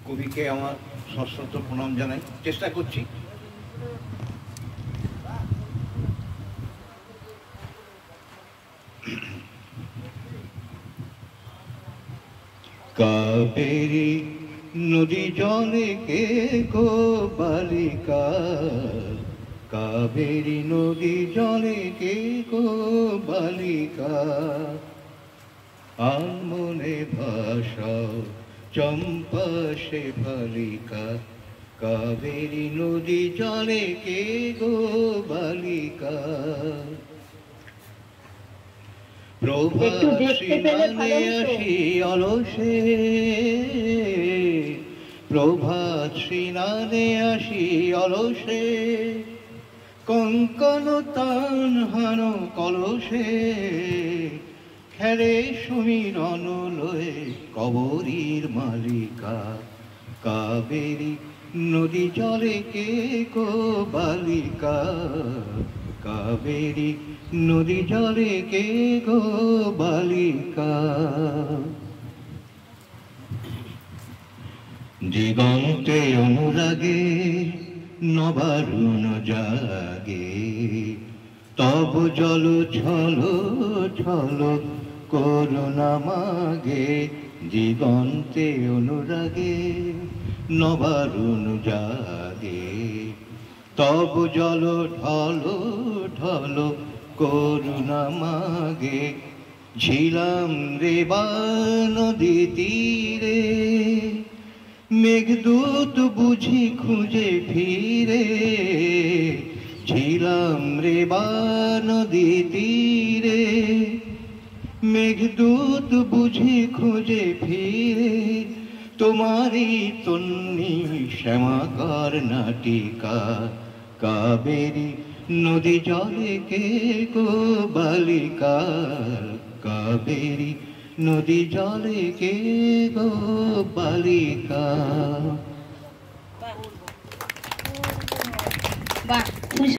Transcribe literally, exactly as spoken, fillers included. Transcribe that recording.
কবিকে আমার সশ্রদ্ধ প্রণাম জানাই, চেষ্টা করছি। কাবেরী নদী জলে কে গো বালিকা, কাবেরী নদী জলে কে গো বালিকা, আনমনে ভাষাও চম্পা সে বালিকা, কাবেরী নদী জলে কে গো বালিকা। প্রভাত শ্রীমানে আসি অলসে, প্রভাত শ্রীনানে আসি অলসে, কঙ্কন তান হান কলসে, খেলে সুমিরন লয়ে কবরীর মালিকা, কাবেরী নদী জলে কে গো বালিকা, কাবেরী নদী জলে কে গো বালিকা। দিগন্তে অনুরাগে নবারুণ জাগে, তব জল ছল ছল করুণা মাগে, দিগন্তে অনুরাগে নবারুণ জাগে, তব জল ঢল ঢল করুণা মাগে, ঝিলাম রে বা নদী তীরে, মেঘদূত বুঝি খুঁজে ফিরে, ঝিলাম রে বা নদী তীরে, মেঘদূত বুঝি খুঁজে ফিরে, তোমারি তন্নি শ্যামাকার নাটিকা, কাবেরী নদী জলে কে গো বালিকা, কাবেরী নদী জলে কে গো বালিকা। বাহ।